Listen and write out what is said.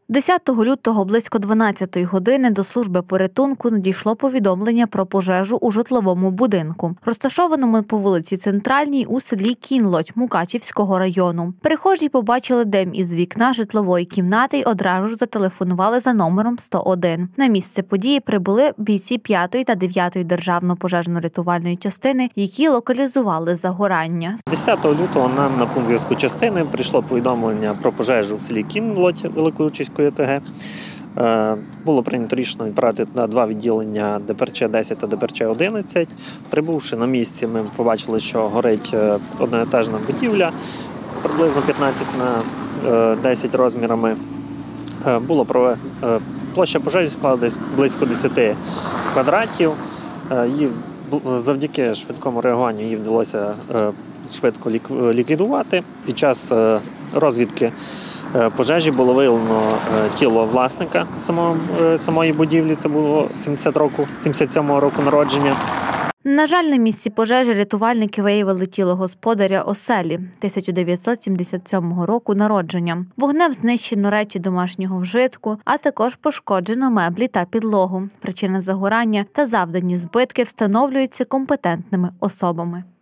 10 лютого близько 12-ї години до служби порятунку надійшло повідомлення про пожежу у житловому будинку, розташованому по вулиці Центральній у селі Кінлоть Мукачівського району. Перехожі побачили дим із вікна житлової кімнати й одразу ж зателефонували за номером 101. На місце події прибули бійці 5-ї та 9-ї державно-пожежно-рятувальної частини, які локалізували загорання. 10 лютого нам на пункт зв'язку частини прийшло повідомлення про пожежу в селі Кінлоть Великоучицької ОТГ. Було прийнято рішення відправити на 2 відділення ДПРЧ-10 та ДПРЧ-11. Прибувши на місці, ми побачили, що горить одноетажна будівля, приблизно 15 на 10 розмірами. Площа пожежі склала десь близько 10 квадратів. Завдяки швидкому реагуванню її вдалося швидко ліквідувати. Під час розвідки пожежі було виявлено тіло власника самої будівлі, це було 77-го року народження. На жаль, на місці пожежі рятувальники виявили тіло господаря оселі 1977 року народження. Вогнем знищено речі домашнього вжитку, а також пошкоджено меблі та підлогу. Причина загорання та завдані збитки встановлюються компетентними особами.